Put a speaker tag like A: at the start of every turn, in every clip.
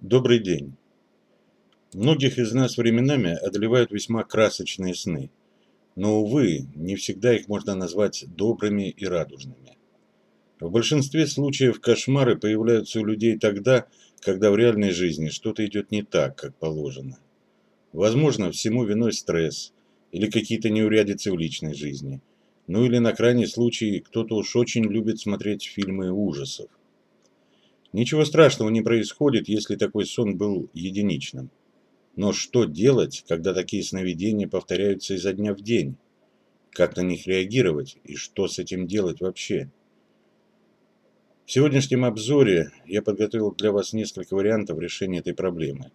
A: Добрый день. Многих из нас временами одолевают весьма красочные сны, но, увы, не всегда их можно назвать добрыми и радужными. В большинстве случаев кошмары появляются у людей тогда, когда в реальной жизни что-то идет не так, как положено. Возможно, всему виной стресс или какие-то неурядицы в личной жизни. Ну или на крайний случай кто-то уж очень любит смотреть фильмы ужасов. Ничего страшного не происходит, если такой сон был единичным. Но что делать, когда такие сновидения повторяются изо дня в день? Как на них реагировать и что с этим делать вообще? В сегодняшнем обзоре я подготовил для вас несколько вариантов решения этой проблемы.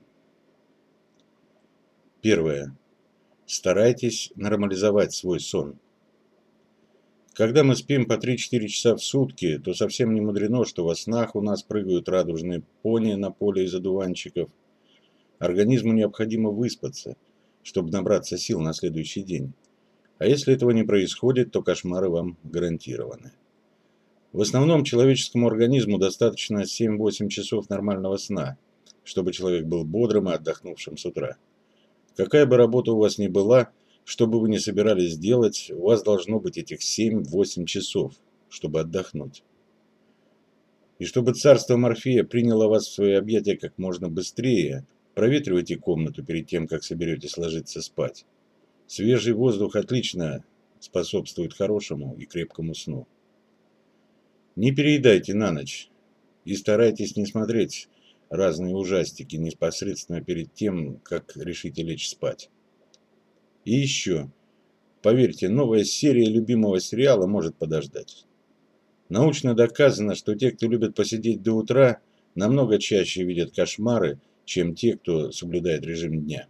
A: Первое. Старайтесь нормализовать свой сон. Когда мы спим по 3-4 часа в сутки, то совсем не мудрено, что во снах у нас прыгают радужные пони на поле из одуванчиков. Организму необходимо выспаться, чтобы набраться сил на следующий день. А если этого не происходит, то кошмары вам гарантированы. В основном человеческому организму достаточно 7-8 часов нормального сна, чтобы человек был бодрым и отдохнувшим с утра. Какая бы работа у вас ни была, что бы вы ни собирались делать, у вас должно быть этих 7-8 часов, чтобы отдохнуть. И чтобы царство Морфея приняло вас в свои объятия как можно быстрее, проветривайте комнату перед тем, как соберетесь ложиться спать. Свежий воздух отлично способствует хорошему и крепкому сну. Не переедайте на ночь и старайтесь не смотреть разные ужастики непосредственно перед тем, как решите лечь спать. И еще, поверьте, новая серия любимого сериала может подождать. Научно доказано, что те, кто любит посидеть до утра, намного чаще видят кошмары, чем те, кто соблюдает режим дня.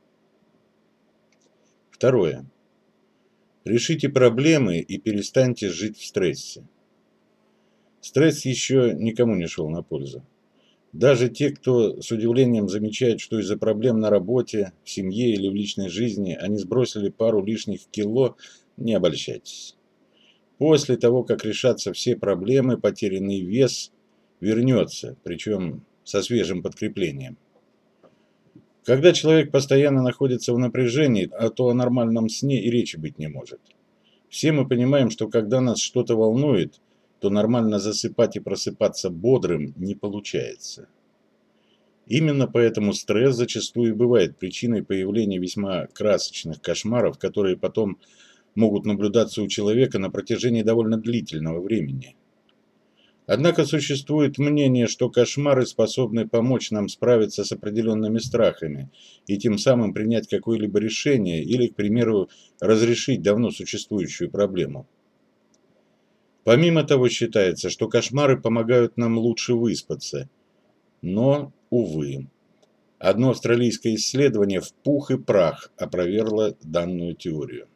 A: Второе. Решите проблемы и перестаньте жить в стрессе. Стресс еще никому не шел на пользу. Даже те, кто с удивлением замечает, что из-за проблем на работе, в семье или в личной жизни они сбросили пару лишних кило, не обольщайтесь. После того, как решатся все проблемы, потерянный вес вернется, причем со свежим подкреплением. Когда человек постоянно находится в напряжении, то о нормальном сне и речи быть не может. Все мы понимаем, что когда нас что-то волнует, то нормально засыпать и просыпаться бодрым не получается. Именно поэтому стресс зачастую бывает причиной появления весьма красочных кошмаров, которые потом могут наблюдаться у человека на протяжении довольно длительного времени. Однако существует мнение, что кошмары способны помочь нам справиться с определенными страхами и тем самым принять какое-либо решение или, к примеру, разрешить давно существующую проблему. Помимо того, считается, что кошмары помогают нам лучше выспаться. Но, увы, одно австралийское исследование в пух и прах опровергло данную теорию.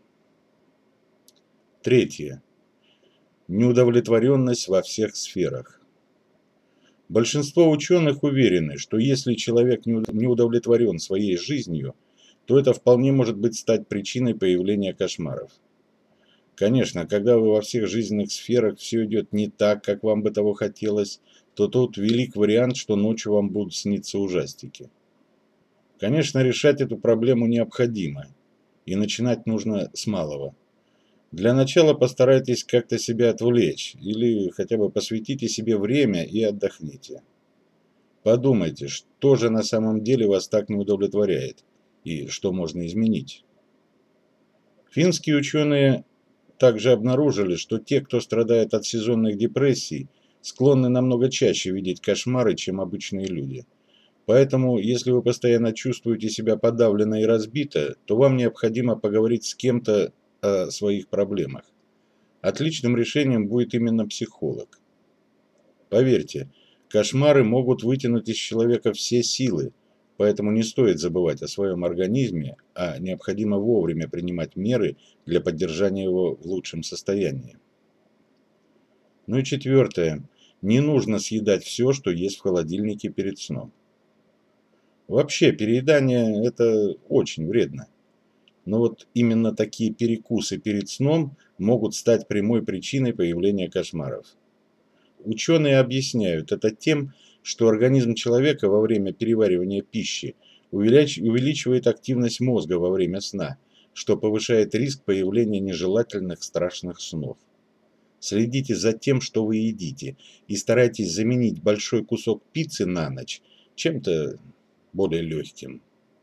A: Третье. Неудовлетворенность во всех сферах. Большинство ученых уверены, что если человек не удовлетворен своей жизнью, то это вполне может стать причиной появления кошмаров. Конечно, когда во всех жизненных сферах все идет не так, как вам бы того хотелось, то тут велик вариант, что ночью вам будут сниться ужастики. Конечно, решать эту проблему необходимо, и начинать нужно с малого. Для начала постарайтесь как-то себя отвлечь, или хотя бы посвятите себе время и отдохните. Подумайте, что же на самом деле вас так не удовлетворяет, и что можно изменить. Финские ученые также обнаружили, что те, кто страдает от сезонных депрессий, склонны намного чаще видеть кошмары, чем обычные люди. Поэтому, если вы постоянно чувствуете себя подавленно и разбито, то вам необходимо поговорить с кем-то о своих проблемах. Отличным решением будет именно психолог. Поверьте, кошмары могут вытянуть из человека все силы, поэтому не стоит забывать о своем организме, а необходимо вовремя принимать меры для поддержания его в лучшем состоянии. Ну и четвертое. Не нужно съедать все, что есть в холодильнике перед сном. Вообще, переедание – это очень вредно. Но вот именно такие перекусы перед сном могут стать прямой причиной появления кошмаров. Ученые объясняют это тем, что организм человека во время переваривания пищи увеличивает активность мозга во время сна, что повышает риск появления нежелательных страшных снов. Следите за тем, что вы едите, и старайтесь заменить большой кусок пиццы на ночь чем-то более легким.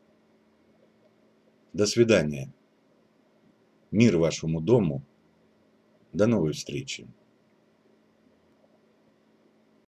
A: До свидания. Мир вашему дому. До новой встречи.